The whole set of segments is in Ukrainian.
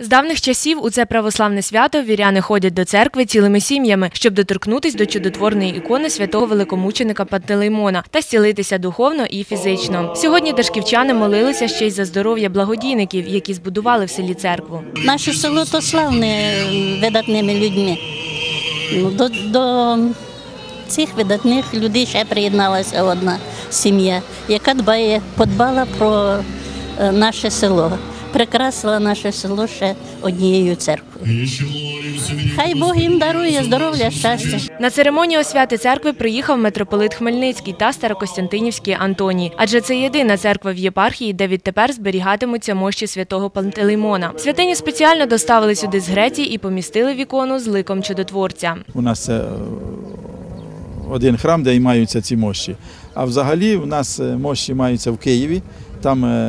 З давних часів у це православне свято віряни ходять до церкви цілими сім'ями, щоб доторкнутись до чудотворної ікони святого великомученика Пантелеймона та зцілитися духовно і фізично. Сьогодні дашківчани молилися ще й за здоров'я благодійників, які збудували в селі церкву. Наше село то славне видатними людьми. До цих видатних людей ще приєдналася одна сім'я, яка подбала про наше село. Прикрасила наше село ще однією церквою. Хай Бог їм дарує здоров'я, щастя. На церемонію освяти церкви приїхав митрополит Хмельницький та Старокостянтинівський Антоній. Адже це єдина церква в єпархії, де відтепер зберігатимуться мощі святого Пантелеймона. Святиню спеціально доставили сюди з Греції і помістили в ікону з ликом чудотворця. У нас це один храм, де і маються ці мощі. А взагалі у нас мощі маються в Києві. Там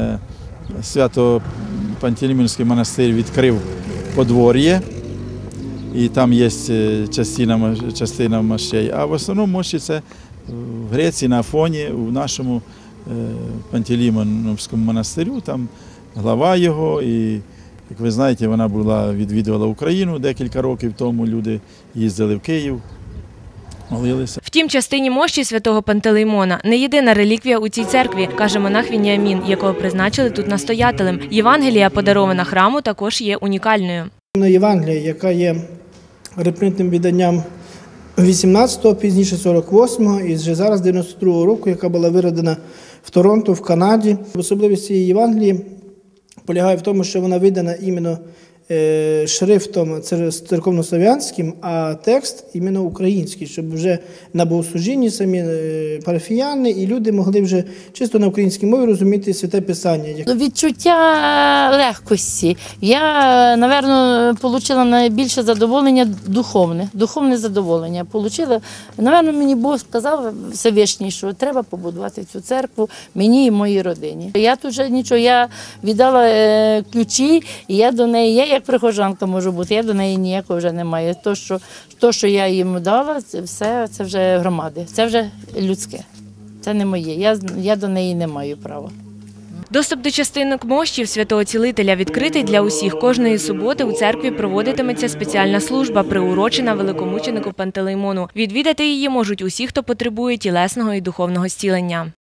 Свято-Пантелеймонський монастир відкрив подвор'я, і там є частина мощей. А в основному мощі це в Греції, на Афоні, у нашому Пантелеймонському монастирю, там глава його, і, як ви знаєте, вона відвідувала Україну декілька років тому, люди їздили в Київ. Молилися. Втім, частині мощі святого Пантелеймона не єдина реліквія у цій церкві, каже монах Веніамін, якого призначили тут настоятелем. Євангелія, подарована храму, також є унікальною. Євангелія, яка є репринтним виданням 18-го, пізніше 48-го і вже зараз 92-го року, яка була вироблена в Торонто, в Канаді. Особливість цієї Євангелії полягає в тому, що вона видана іменно шрифтом церковнослов'янським, а текст іменно український, щоб вже на богослужінні самі парафіяни і люди могли вже чисто на українській мові розуміти Святе Писання. Відчуття легкості. Я, напевно, отримала найбільше задоволення духовне задоволення. Напевно, мені Бог сказав Всевишній, що треба побудувати цю церкву мені і моїй родині. Я тут вже нічого, я віддала ключі, і я до неї, як прихожанка можу бути, я до неї ніякого вже не маю. То, що я їм дала, це вже громади, це вже людське, це не моє, я до неї не маю права. Доступ до частинок мощів святого цілителя відкритий для усіх. Кожної суботи у церкві проводитиметься спеціальна служба, приурочена великомученику Пантелеймону. Відвідати її можуть усі, хто потребує тілесного і духовного зцілення.